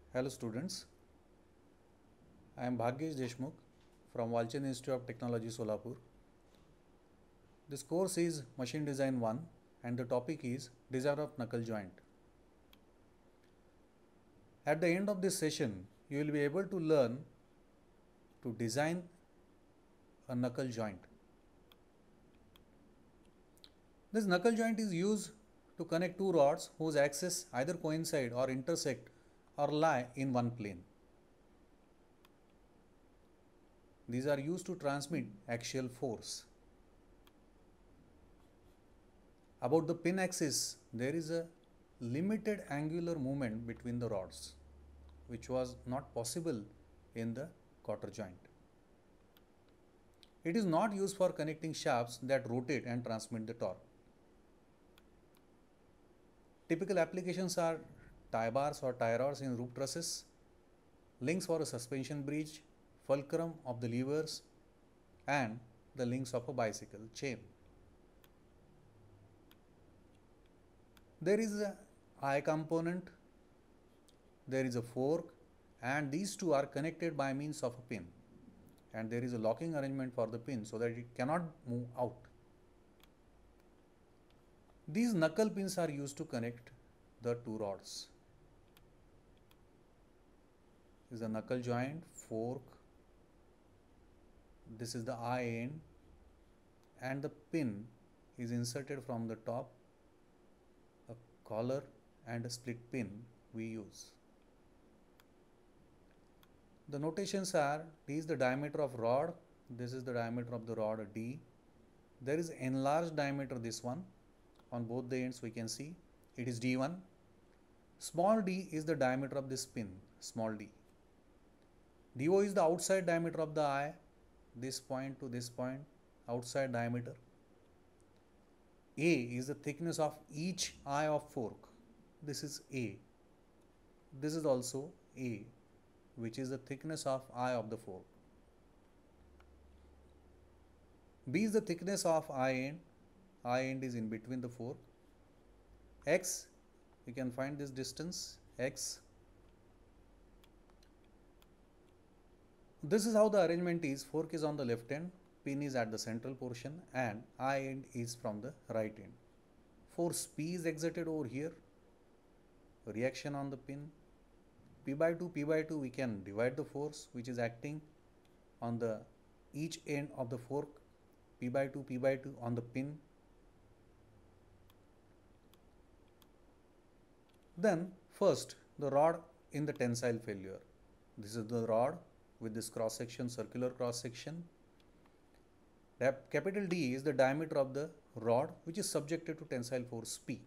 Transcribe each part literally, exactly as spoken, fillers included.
Hello students, I am Deshmukh from Walchand Institute of Technology, Solapur. This course is Machine Design one and the topic is Design of Knuckle Joint. At the end of this session, you will be able to learn to design a knuckle joint. This knuckle joint is used to connect two rods whose axes either coincide or intersect or lie in one plane. These are used to transmit axial force. About the pin axis, there is a limited angular movement between the rods, which was not possible in the cotter joint. It is not used for connecting shafts that rotate and transmit the torque. Typical applications are tie bars or tie rods in roof trusses, links for a suspension bridge, fulcrum of the levers, and the links of a bicycle chain. There is a eye component, there is a fork, and these two are connected by means of a pin, and there is a locking arrangement for the pin so that it cannot move out. These knuckle pins are used to connect the two rods. This is a knuckle joint, fork, this is the eye end, and the pin is inserted from the top, a collar and a split pin we use. The notations are, D is the diameter of rod, this is the diameter of the rod D. There is enlarged diameter, this one, on both the ends we can see, it is D one. Small d is the diameter of this pin, small d. D O is the outside diameter of the eye, this point to this point, outside diameter. A is the thickness of each eye of fork, this is A. This is also A, which is the thickness of eye of the fork. B is the thickness of eye end, eye end is in between the fork. X, you can find this distance, X. This is how the arrangement is, fork is on the left end, pin is at the central portion, and eye end is from the right end. Force P is exerted over here, reaction on the pin. P by two, P by two, we can divide the force which is acting on the each end of the fork, P by two, P by two on the pin. Then first the rod in the tensile failure. This is the rod with this cross section, circular cross section. Capital D is the diameter of the rod which is subjected to tensile force P.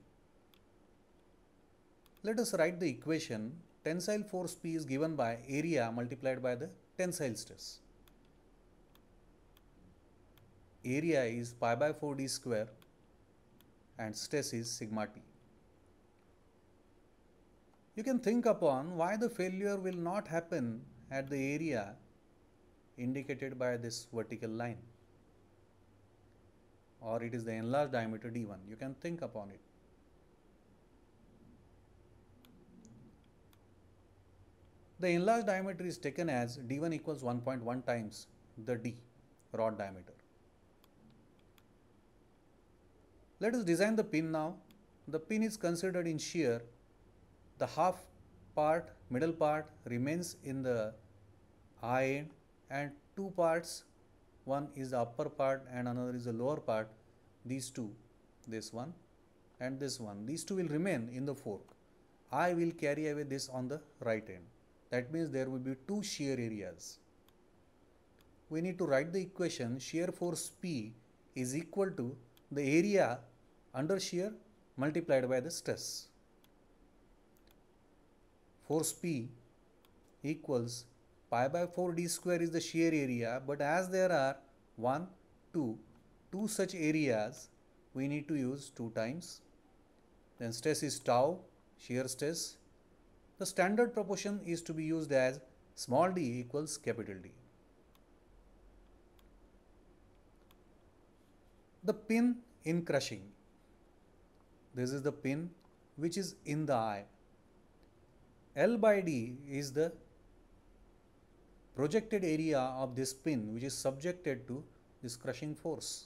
Let us write the equation. Tensile force P is given by area multiplied by the tensile stress. Area is pi by four d square and stress is sigma t. You can think upon why the failure will not happen at the area indicated by this vertical line, or it is the enlarged diameter D one. You can think upon it. The enlarged diameter is taken as D one equals one point one times the D, rod diameter. Let us design the pin now. The pin is considered in shear. The half part, middle part remains in the eye end, and two parts, one is the upper part and another is the lower part. These two, this one and this one, these two will remain in the fork. I will carry away this on the right end. That means there will be two shear areas. We need to write the equation shear force P is equal to the area under shear multiplied by the stress. Force P equals pi by four d square is the shear area, but as there are one, two, two such areas, we need to use two times. Then stress is tau, shear stress. The standard proportion is to be used as small d equals capital D. The pin in crushing. This is the pin which is in the eye. L by D is the projected area of this pin which is subjected to this crushing force.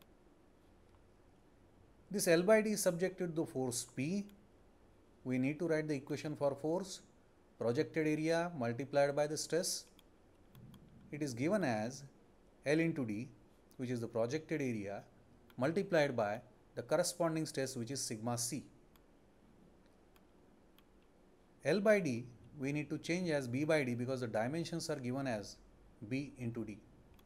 This L by D is subjected to force P. We need to write the equation for force. Projected area multiplied by the stress. It is given as L into D, which is the projected area, multiplied by the corresponding stress, which is sigma C. L by D we need to change as B by D because the dimensions are given as B into D.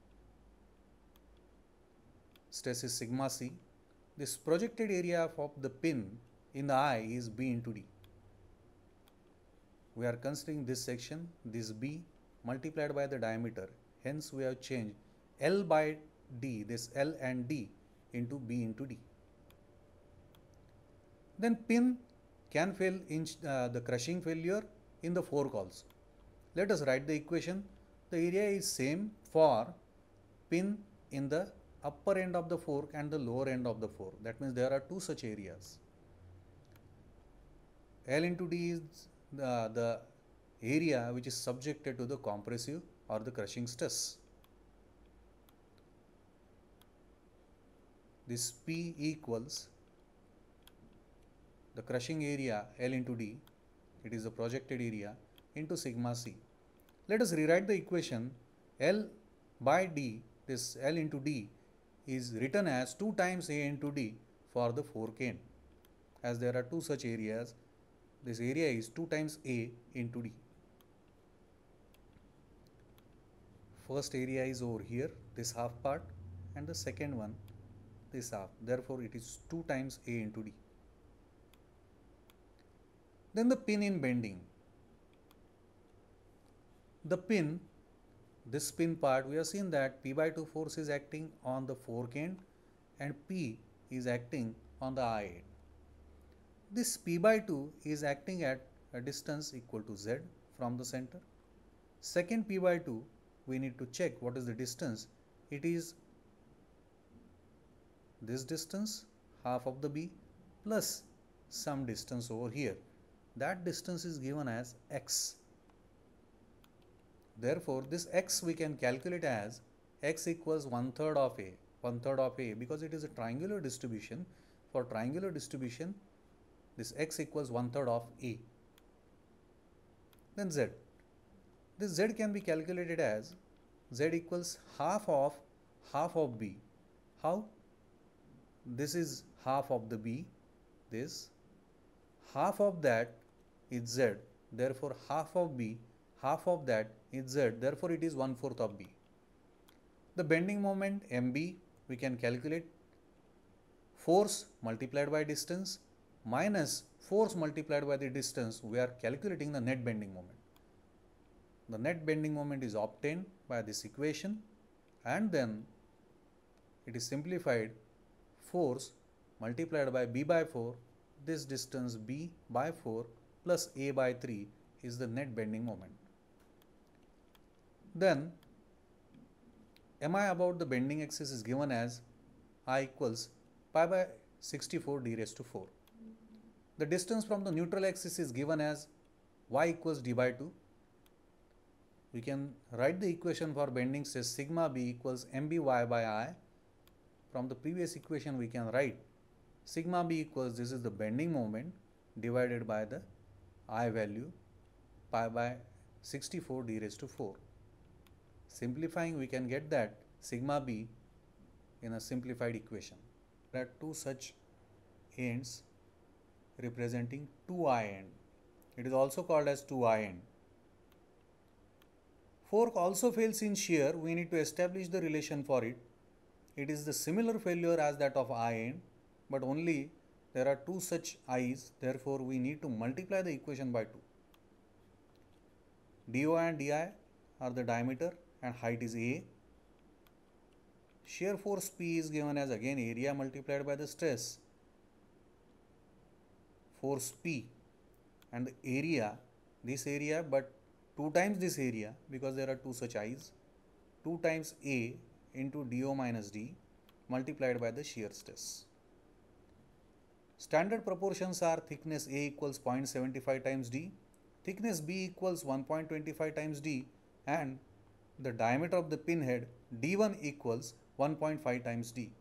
Stress is sigma C. This projected area of the pin in the eye is B into D. We are considering this section, this B multiplied by the diameter. Hence we have changed L by D, this L and D, into B into D. Then pin can fail in uh, the crushing failure in the fork also. Let us write the equation. The area is same for pin in the upper end of the fork and the lower end of the fork. That means there are two such areas. L into D is the, the area which is subjected to the compressive or the crushing stress. This P equals the crushing area L into D, it is the projected area, into sigma C. Let us rewrite the equation. L by D, this L into D, is written as two times A into D for the fork end. As there are two such areas, this area is two times A into D. First area is over here, this half part, and the second one, this half. Therefore, it is two times A into D. Then the pin in bending. The pin, this pin part, we have seen that P by two force is acting on the fork end and P is acting on the eye end. This P by two is acting at a distance equal to Z from the center. Second P by two, we need to check what is the distance. It is this distance, half of the B, plus some distance over here. That distance is given as X. Therefore, this X we can calculate as X equals one third of A, one third of A, because it is a triangular distribution. For triangular distribution, this X equals one third of A. Then Z. This Z can be calculated as Z equals half of half of B. How? This is half of the B, this, half of that is Z, therefore half of B, half of that is Z, therefore it is one fourth of B. The bending moment M B, we can calculate force multiplied by distance minus force multiplied by the distance. We are calculating the net bending moment. The net bending moment is obtained by this equation, and then it is simplified. Force multiplied by B by four, this distance B by four plus A by three is the net bending moment. Then M I about the bending axis is given as I equals pi by sixty-four d raised to four. The distance from the neutral axis is given as y equals d by two. We can write the equation for bending stress sigma b equals mby by I. From the previous equation we can write sigma b equals, this is the bending moment, divided by the I value, pi by sixty-four d raised to four. Simplifying, we can get that sigma b in a simplified equation. There are two such ends representing two I end. It is also called as two I end. Fork also fails in shear. We need to establish the relation for it. It is the similar failure as that of I end, but only there are two such I's, therefore we need to multiply the equation by two. D O and D I are the diameter and height is A. Shear force P is given as again area multiplied by the stress. Force P and the area, this area, but two times this area because there are two such I's, two times A into dO minus D multiplied by the shear stress. Standard proportions are thickness A equals zero point seven five times D, thickness B equals one point two five times D, and the diameter of the pin head D one equals one point five times D.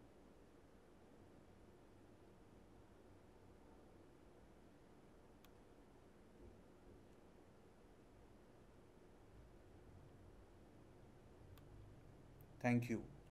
Thank you.